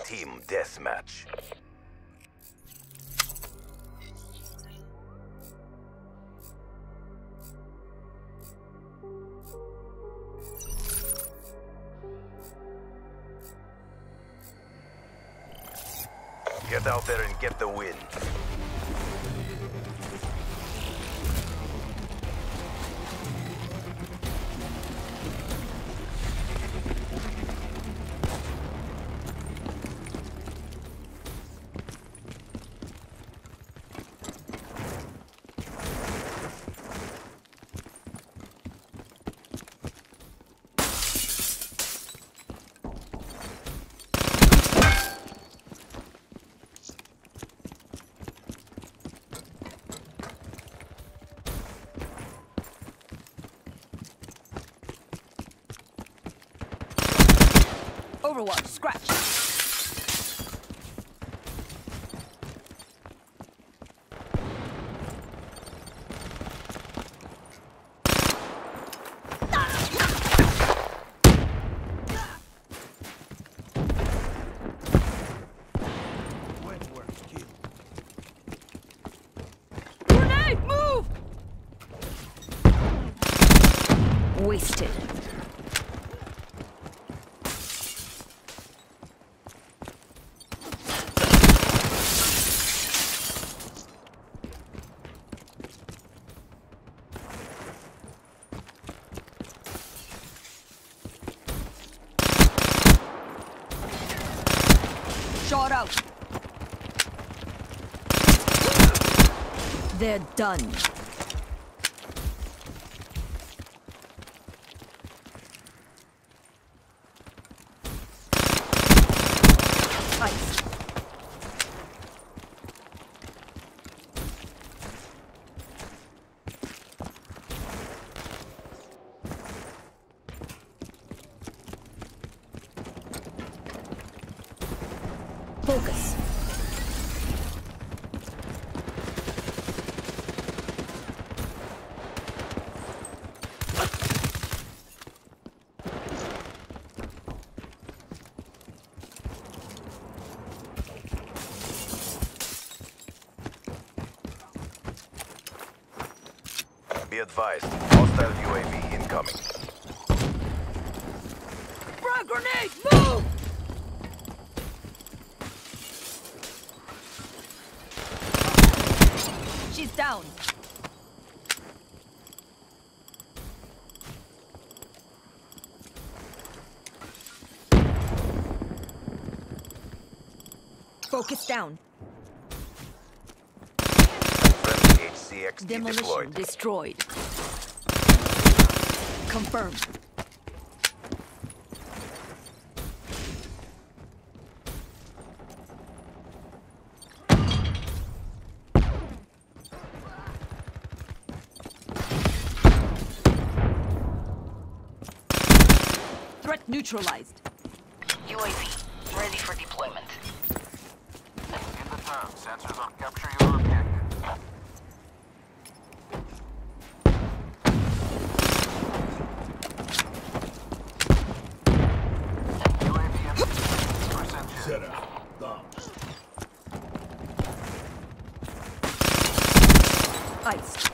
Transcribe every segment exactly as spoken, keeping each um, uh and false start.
Team Deathmatch. Get out there and get the win. Overwatch, scratch. Grenade, move! Wasted. Shot out. They're done. Ice. Focus. Be advised, hostile U A V incoming. Frag grenade, move! She's down. Focus down. Friendly H C X D Demolition deployed. destroyed. Confirmed. Threat neutralized. U A V, ready for deployment. In the town, sensors on capture your objective. U A V in percent Set up. Bombs. Ice.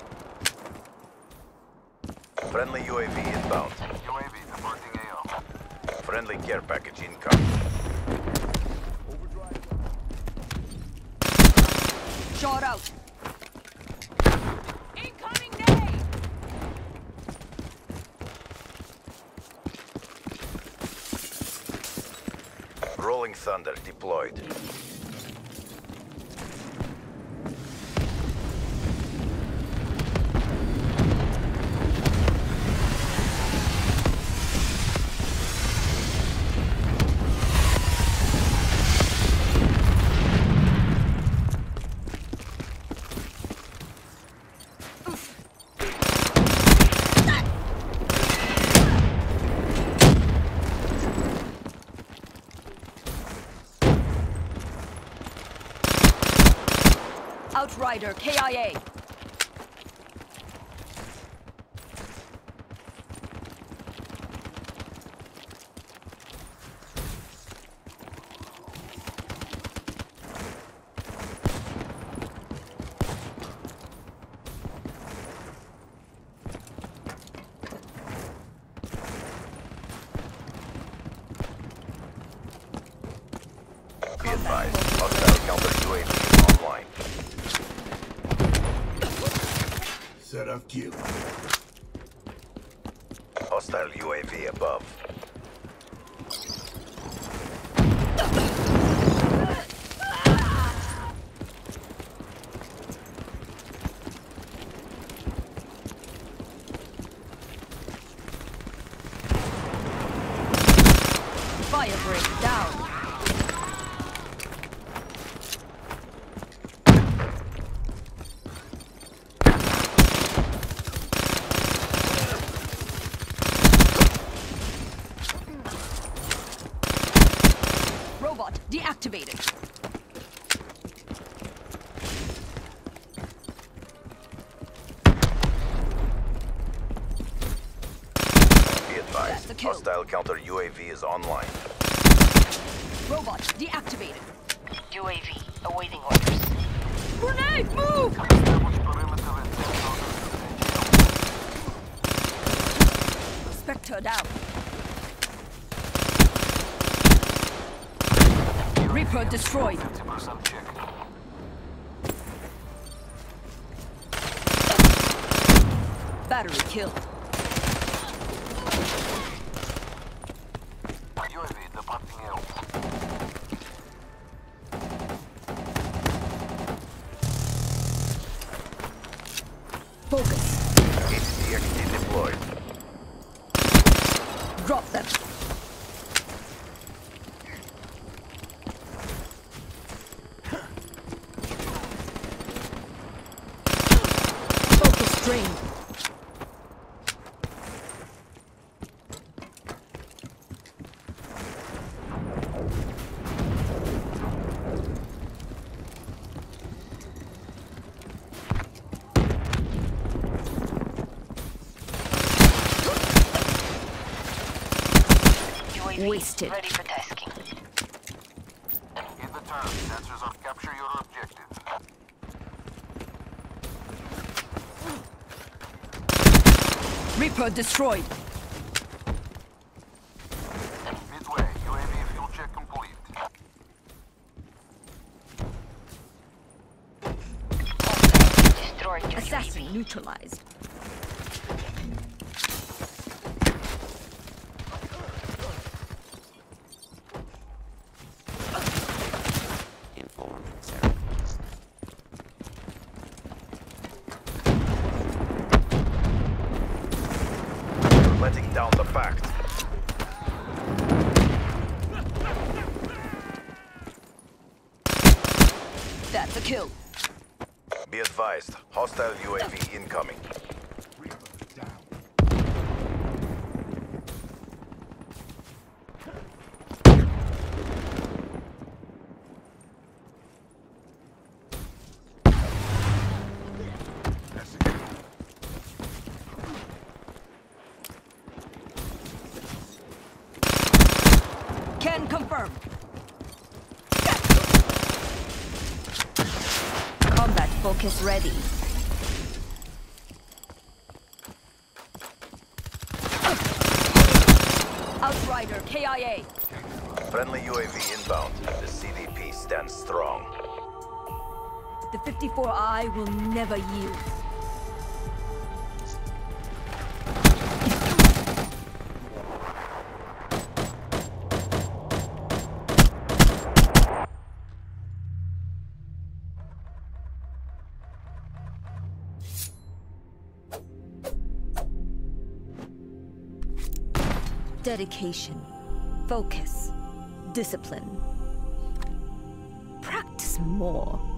Friendly U A V inbound. U A V departing A O. Friendly care package incoming. Shot out. Incoming nade. Rolling Thunder deployed. Outrider, K I A. Set of kill. Hostile U A V above. Fire break down. Robot deactivated. Be advised, That's a kill. hostile counter U A V is online. Robot deactivated. U A V awaiting orders. Grenade, move! Establish perimeter and ten thousand. Spectre down. Reaper destroyed. fifty percent check. Battery killed. U A V departing L. Focus. H D X D deployed. Drop them. Focus drained. U A V Wasted. ready for tasking. In the turn, sensors on capture your objective. Reaper destroyed. Midway, U A V fuel check complete. Hostile destroyed your Assassin U A V. neutralized. Letting down the fact. That's a kill. Be advised, hostile U A V incoming. Reaper down. That's a kill. Can confirm. Combat focus ready. Outrider K I A. Friendly U A V inbound. The C V P stands strong. The fifty-four I will never yield. Dedication, focus, discipline. Practice more.